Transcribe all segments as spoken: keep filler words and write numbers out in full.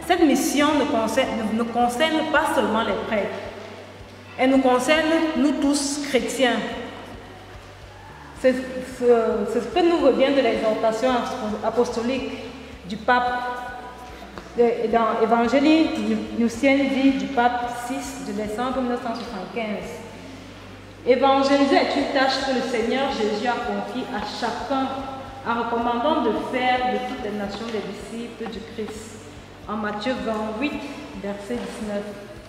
cette mission ne concerne, ne concerne pas seulement les prêtres. Elle nous concerne, nous tous, chrétiens. C'est ce, ce que nous revient de l'exhortation apostolique du pape, dans l'Évangile Lucienne dit du pape six de décembre mille neuf cent soixante-quinze. Évangéliser est une tâche que le Seigneur Jésus a confiée à chacun en recommandant de faire de toutes les nations des disciples du Christ. En Matthieu vingt-huit, verset dix-neuf.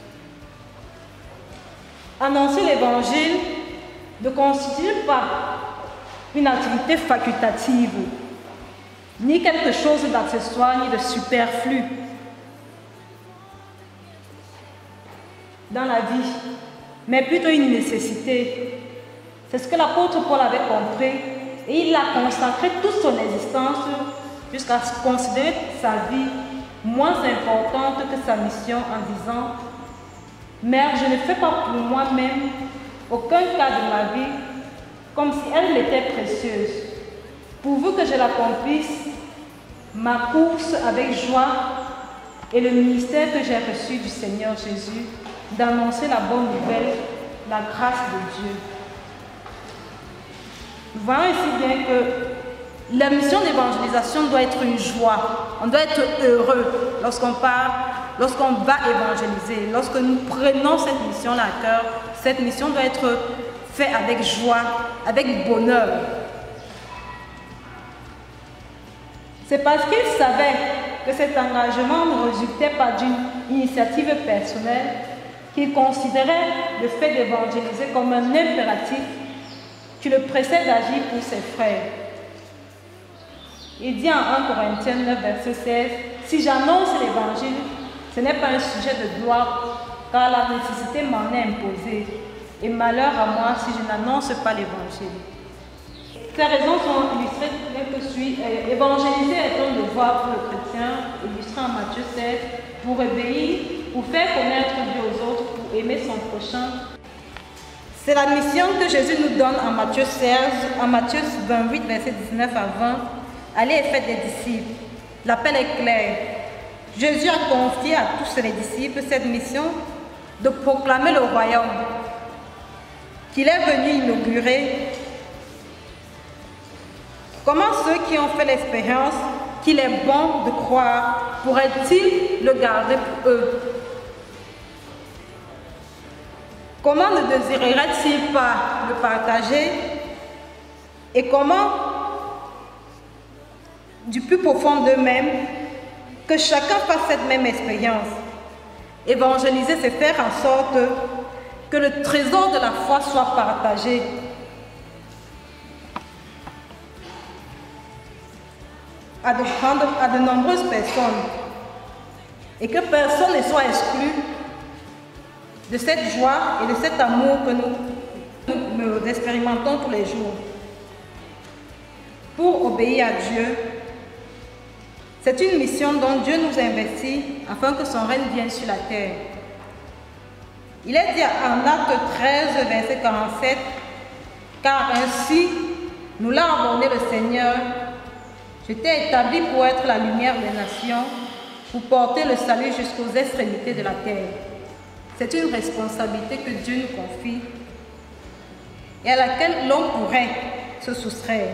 Annoncer l'Évangile ne constitue pas une activité facultative, ni quelque chose d'accessoire, ni de superflu dans la vie, mais plutôt une nécessité. C'est ce que l'apôtre Paul avait compris et il a consacré toute son existence jusqu'à considérer sa vie moins importante que sa mission en disant « Mère, je ne fais pas pour moi-même aucun cas de ma vie comme si elle m'était précieuse. Pourvu que je l'accomplisse, ma course avec joie et le ministère que j'ai reçu du Seigneur Jésus, d'annoncer la bonne nouvelle, la grâce de Dieu. » Nous voyons ici bien que la mission d'évangélisation doit être une joie. On doit être heureux lorsqu'on part, lorsqu'on va évangéliser. Lorsque nous prenons cette mission-là à cœur, cette mission doit être faite avec joie, avec bonheur. C'est parce qu'il savait que cet engagement ne résultait pas d'une initiative personnelle qu'il considérait le fait d'évangéliser comme un impératif qui le pressait d'agir pour ses frères. Il dit en un Corinthiens neuf, verset seize, « Si j'annonce l'évangile, ce n'est pas un sujet de gloire, car la nécessité m'en est imposée, et malheur à moi si je n'annonce pas l'évangile. » Ces raisons sont illustrées telles que suit. Évangéliser est un devoir pour le chrétien, illustré en Matthieu seize, pour obéir, pour faire connaître Dieu aux autres, pour aimer son prochain. C'est la mission que Jésus nous donne en Matthieu seize, en Matthieu vingt-huit, verset dix-neuf à vingt. Allez et faites des disciples. L'appel est clair. Jésus a confié à tous les disciples cette mission de proclamer le royaume qu'il est venu inaugurer. Comment ceux qui ont fait l'expérience qu'il est bon de croire pourraient-ils le garder pour eux? Comment ne désireraient-ils pas le partager? Et comment, du plus profond d'eux-mêmes, que chacun fasse cette même expérience? Évangéliser, c'est faire en sorte que le trésor de la foi soit partagé. À de, à de nombreuses personnes et que personne ne soit exclu de cette joie et de cet amour que nous, nous, nous expérimentons tous les jours. Pour obéir à Dieu, c'est une mission dont Dieu nous investit afin que son règne vienne sur la terre. Il est dit en Acte treize, verset quarante-sept, « Car ainsi nous l'a ordonné le Seigneur, je t'ai établi pour être la lumière des nations, pour porter le salut jusqu'aux extrémités de la terre. » C'est une responsabilité que Dieu nous confie et à laquelle l'on pourrait se soustraire.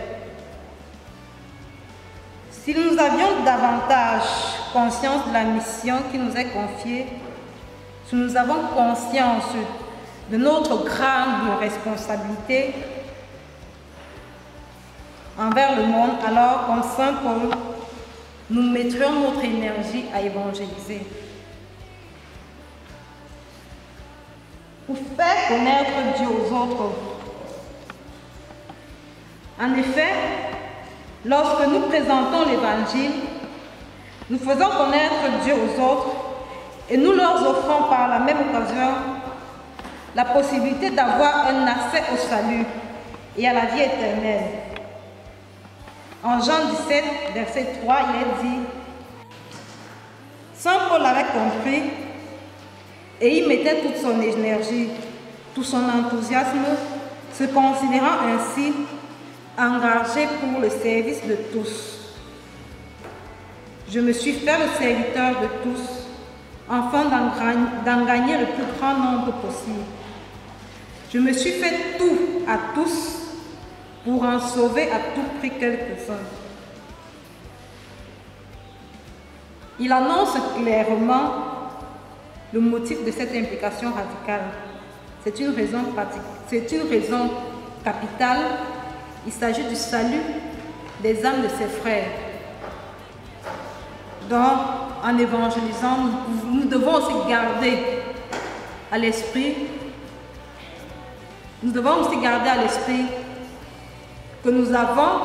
Si nous avions davantage conscience de la mission qui nous est confiée, si nous avons conscience de notre grande responsabilité envers le monde, alors, comme Saint Paul, nous mettrions notre énergie à évangéliser. Pour faire connaître Dieu aux autres. En effet, lorsque nous présentons l'Évangile, nous faisons connaître Dieu aux autres et nous leur offrons par la même occasion la possibilité d'avoir un accès au salut et à la vie éternelle. En Jean dix-sept, verset trois, il est dit « Saint Paul avait compris et il mettait toute son énergie, tout son enthousiasme, se considérant ainsi engagé pour le service de tous. Je me suis fait le serviteur de tous, afin d'en gagner le plus grand nombre possible. Je me suis fait tout à tous pour en sauver à tout prix quelques-uns. Il annonce clairement le motif de cette implication radicale. C'est une raison c'est une raison capitale. Il s'agit du salut des âmes de ses frères. Donc, en évangélisant, nous, nous devons aussi garder à l'esprit, nous devons aussi garder à l'esprit que nous avons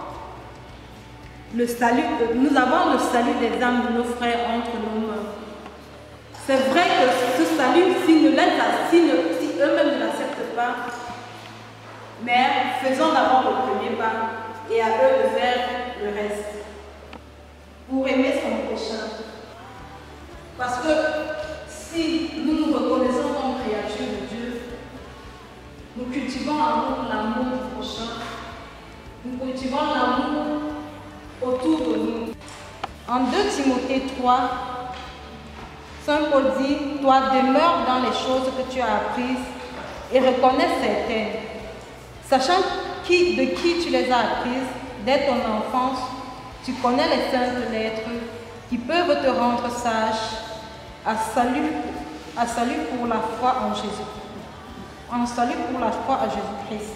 le salut, nous avons le salut des âmes de nos frères entre nos mains. C'est vrai que ce salut, si, ne si, si eux-mêmes ne l'acceptent pas, mais faisons d'abord le premier pas et à eux de faire le reste. Pour aimer son prochain. Parce que si nous nous reconnaissons comme créatures de Dieu, nous cultivons en nous l'amour du prochain, nous cultivons l'amour autour de nous. En deux Timothée trois, Saint Paul dit, toi demeure dans les choses que tu as apprises et reconnais certaines, sachant qui, de qui tu les as apprises dès ton enfance. Tu connais les saintes lettres qui peuvent te rendre sage à salut, à salut pour la foi en Jésus, en salut pour la foi à Jésus-Christ.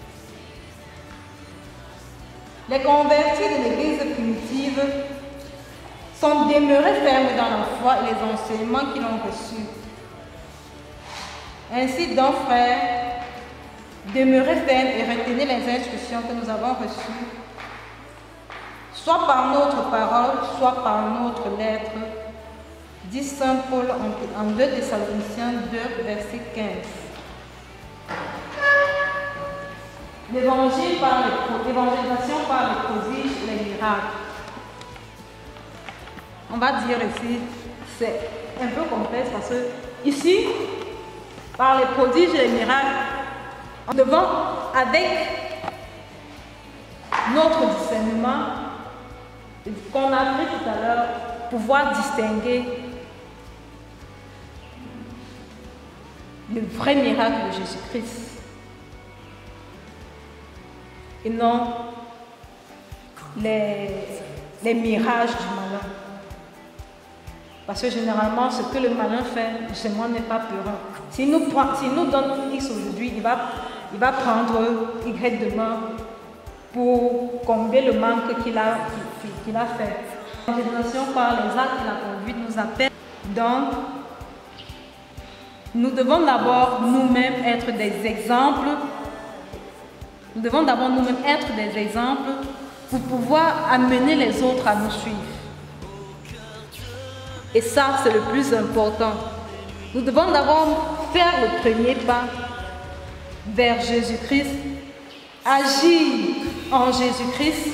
Les convertis de l'Église primitive sont demeurés fermes dans la foi et les enseignements qu'ils ont reçus. Ainsi donc, frères, demeurez fermes et retenez les instructions que nous avons reçues, soit par notre parole, soit par notre lettre, dit Saint Paul en deux Thessaloniciens deux, verset quinze. L'évangile par l'évangélisation par les prodiges et les miracles. On va dire ici, c'est un peu complexe parce que ici, par les prodiges et les miracles, nous devons, avec notre discernement, qu'on a pris tout à l'heure, pouvoir distinguer le vrai miracle de Jésus-Christ et non les, les mirages du malin. Parce que généralement, ce que le malin fait, justement, n'est pas peurant. S'il nous, s'il nous donne X aujourd'hui, il va, il va prendre Y demain pour combler le manque qu'il a, qu'il a fait. L'évangélisation par les actes et la conduite nous appelle. Donc, nous devons d'abord nous-mêmes être des exemples. Nous devons d'abord nous-mêmes être des exemples pour pouvoir amener les autres à nous suivre. Et ça, c'est le plus important. Nous devons d'abord faire le premier pas vers Jésus-Christ, agir en Jésus-Christ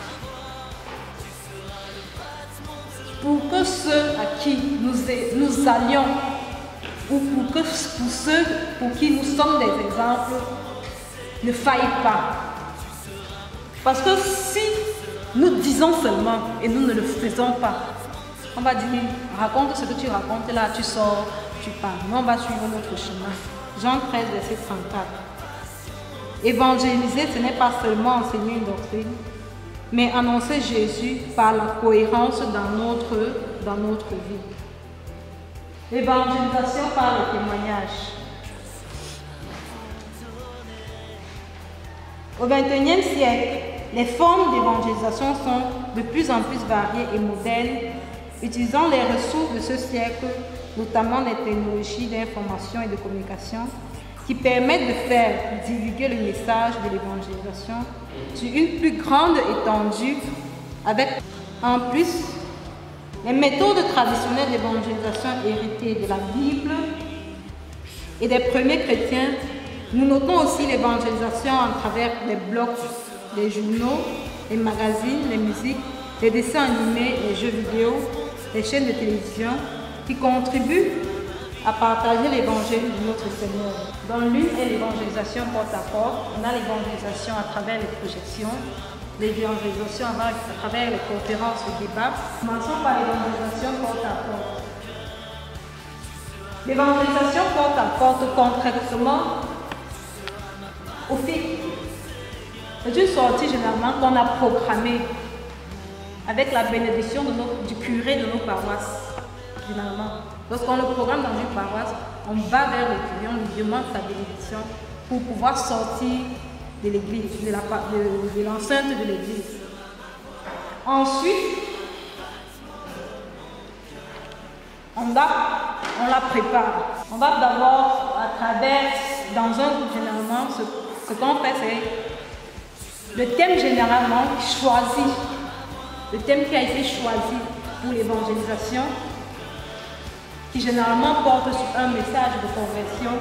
pour que ceux à qui nous, nous allions ou pour, que, pour ceux pour qui nous sommes des exemples ne faillent pas. Parce que si nous disons seulement et nous ne le faisons pas, on va dire, raconte ce que tu racontes là, tu sors, tu pars. Mais on va suivre notre chemin. Jean treize, verset trente-quatre. Évangéliser, ce n'est pas seulement enseigner une doctrine, mais annoncer Jésus par la cohérence dans notre, dans notre vie. L'évangélisation par le témoignage. Au vingt et unième siècle, les formes d'évangélisation sont de plus en plus variées et modernes, utilisant les ressources de ce siècle, notamment les technologies d'information et de communication, qui permettent de faire divulguer le message de l'évangélisation sur une plus grande étendue, avec en plus les méthodes traditionnelles d'évangélisation héritées de la Bible et des premiers chrétiens. Nous notons aussi l'évangélisation à travers les blogs, les journaux, les magazines, les musiques, les dessins animés, les jeux vidéo, les chaînes de télévision qui contribuent à partager l'évangile de notre Seigneur. Dans l'une est l'évangélisation porte à porte, on a l'évangélisation à travers les projections, l'évangélisation à travers les conférences et débats. Commençons par l'évangélisation porte à porte. L'évangélisation porte à porte, contrairement au fait, c'est une sortie généralement qu'on a programmée avec la bénédiction de nos, du curé de nos paroisses. Généralement, lorsqu'on le programme dans une paroisse, on va vers le curé, on lui demande sa bénédiction pour pouvoir sortir de l'église, de, la, de, de l'enceinte de l'église. Ensuite, on la, on la prépare. On va d'abord, à travers, dans un groupe généralement, ce, ce qu'on fait, c'est le thème généralement choisi, le thème qui a été choisi pour l'évangélisation, qui généralement porte sur un message de conversion,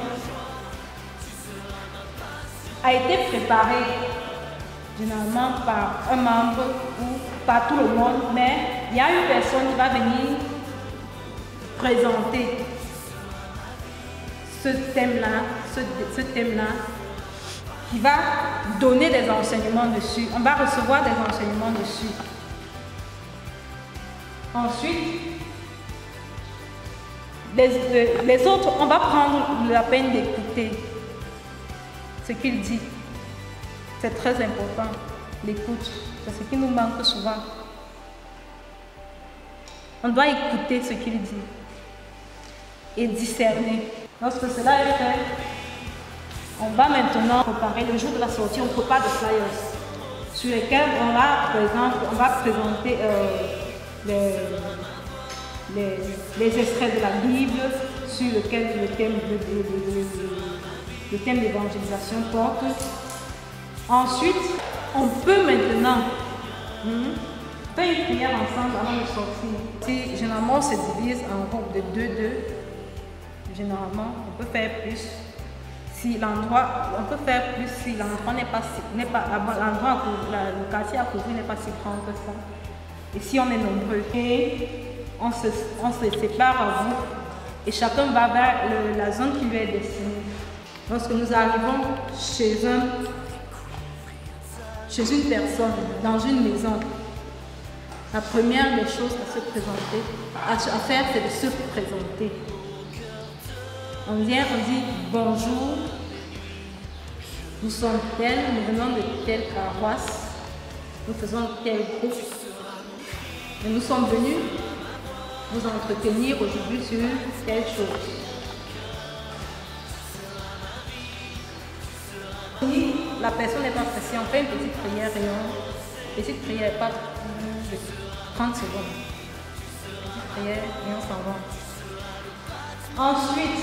a été préparé généralement par un membre ou par tout le monde, mais il y a une personne qui va venir présenter ce thème-là, ce, ce thème-là, qui va donner des enseignements dessus. On va recevoir des enseignements dessus. Ensuite, les, les, les autres, on va prendre la peine d'écouter ce qu'il dit. C'est très important, l'écoute. C'est ce qui nous manque souvent. On doit écouter ce qu'il dit et discerner. Lorsque cela est fait, on va maintenant préparer le jour de la sortie. On prépare des flyers sur lesquels on va, par exemple, on va présenter euh, les, les, les extraits de la Bible sur lesquels le thème de, de, de, de, le thème d'évangélisation porte. Ensuite, on peut maintenant hmm, faire une prière ensemble avant de sortir. Si, généralement, on se divise en groupe de deux deux. Généralement, on peut faire plus. Si l'endroit, on peut faire plus si l'endroit n'est pas, n'est pas l'endroit, le quartier à couvrir n'est pas si grand que ça. Et si on est nombreux, et on se, on se sépare en groupe et chacun va vers le, la zone qui lui est destinée. Lorsque nous arrivons chez un, chez une personne, dans une maison, la première des choses à se présenter, à, à faire, c'est de se présenter. On vient, on dit bonjour, nous sommes tels, nous venons de telle paroisse, nous faisons tel groupe. Et nous sommes venus vous entretenir aujourd'hui sur telle chose. Si la personne n'est pas pressée, on fait une petite prière et on, petite prière, pas plus de trente secondes. Petite prière et on s'en va. Ensuite,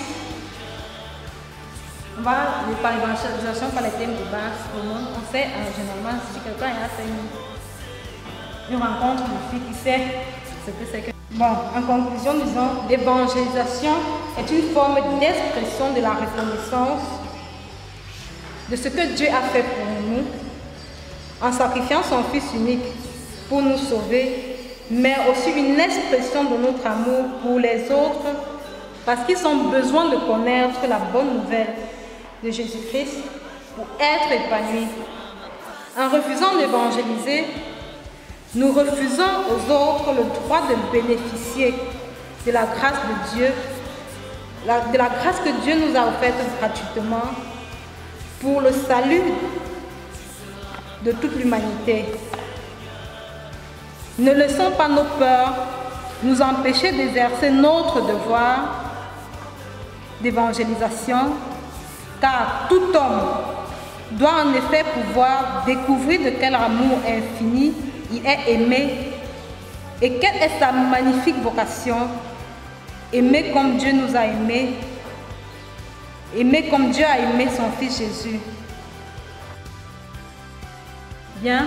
on va par l'évangélisation, par les thèmes de base, tout le monde, on sait euh, généralement si quelqu'un a fait une, une rencontre de filles qui sait ce que c'est que. Bon, en conclusion, disons, l'évangélisation est une forme d'expression de la reconnaissance de ce que Dieu a fait pour nous, en sacrifiant son Fils unique pour nous sauver, mais aussi une expression de notre amour pour les autres, parce qu'ils ont besoin de connaître la bonne nouvelle de Jésus-Christ pour être épanouis. En refusant d'évangéliser, nous refusons aux autres le droit de bénéficier de la grâce de Dieu, de la grâce que Dieu nous a offerte gratuitement pour le salut de toute l'humanité. Ne laissons pas nos peurs nous empêcher d'exercer notre devoir d'évangélisation, car tout homme doit en effet pouvoir découvrir de quel amour infini il est aimé et quelle est sa magnifique vocation, aimer comme Dieu nous a aimés, aimer comme Dieu a aimé son Fils Jésus. Bien.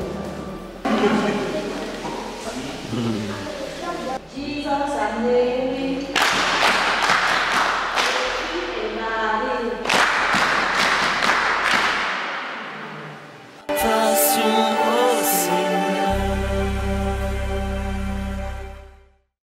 Jesus, I